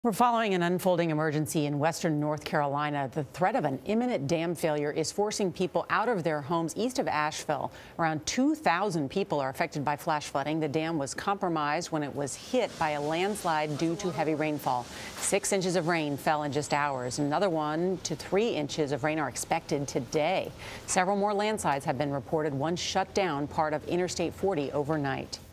We're following an unfolding emergency in western North Carolina. The threat of an imminent dam failure is forcing people out of their homes east of Asheville. Around 2,000 people are affected by flash flooding. The dam was compromised when it was hit by a landslide due to heavy rainfall. 6 inches of rain fell in just hours. Another 1 to 3 inches of rain are expected today. Several more landslides have been reported. One shut down part of Interstate 40 overnight.